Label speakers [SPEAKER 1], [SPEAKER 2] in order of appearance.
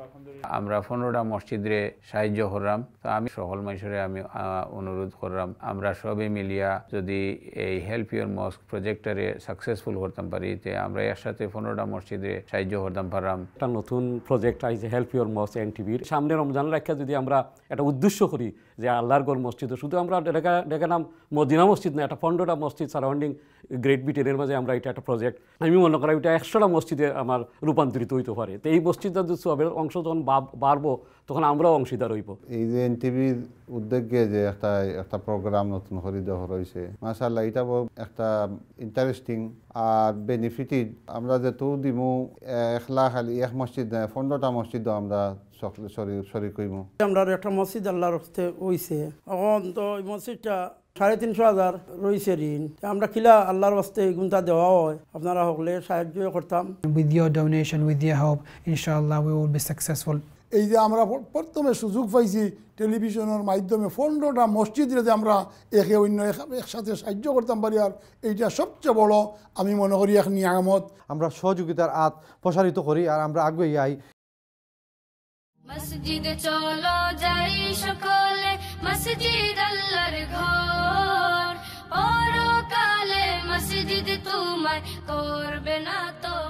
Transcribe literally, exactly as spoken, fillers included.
[SPEAKER 1] আমরা পনেরোটা মসজিদে সাহায্য করলাম। তো আমি সকল মানুষের আমি অনুরোধ করলাম আমরা সবে মিলিয়া যদি এই হেল্প ইউর মস্ক প্রজেক্টরে সাকসেসফুল করতাম পারি, তে আমরা একসাথে পনেরোটা মসজিদে সাহায্য করতাম পারলাম।
[SPEAKER 2] একটা নতুন প্রজেক্ট আইছে হেল্প ইউর মস্ক এনটিভির। সামনে রমজান রাখা যদি আমরা একটা উদ্দেশ্য করি যে আল্লাহর ঘর মসজিদ, শুধু আমরা দেখালাম মদিনা মসজিদ না, একটা পনেরোটা মসজিদ সারাউন্ডিং গ্রেট ব্রিটেনের মাঝে আমরা এটা একটা প্রজেক্ট আমি মনে করি এটা একশোটা মসজিদে আমার রূপান্তরিত হইতে পারে। তো এই মসজিদটা যদি সবের অংশ যখন বাড়বো তখন আমরাও অংশীদার হইব।
[SPEAKER 3] এই যে এনটিভির উদ্যোগে যে একটা একটা প্রোগ্রাম নতুন করে দেওয়া হয়েছে, মাশাআল্লাহ এটা একটা ইন্টারেস্টিং আর বেনিফিটেড। আমরা যেহেতু দিমু একলা খালি এক মসজিদ নয়, পনেরোটা মসজিদও আমরা শরীর কইমু।
[SPEAKER 4] আমরা একটা মসজিদ আল্লাহর হস্তে হইছে, এখন তো এই মসজিদটা সাড়ে তিনশো হাজার রয়েছে ঋণ। আমরা কিলা আল্লাহর হস্তে গুণটা দেওয়া হয়, আপনারা হলে সাহায্য করতাম।
[SPEAKER 5] With your donation, with your help, inshallah we will be successful.
[SPEAKER 6] এই যে আমরা প্রথমে সুযোগ পাইছি টেলিভিশনের মাধ্যমে পনেরোটা মসজিদে যে আমরা একে অন্য একসাথে সাহায্য করতাম পারি, আর এইটা সবচেয়ে বড় আমি মনে করি এক নিয়ামত।
[SPEAKER 7] আমরা সহযোগিতার হাত প্রসারিত করি আর আমরা আগে যাই।
[SPEAKER 8] মসজিদে চলো যাই সকলে, মসজিদ আল্লাহর ঘর, পরকালে মসজিদ তোমায় করবে না তো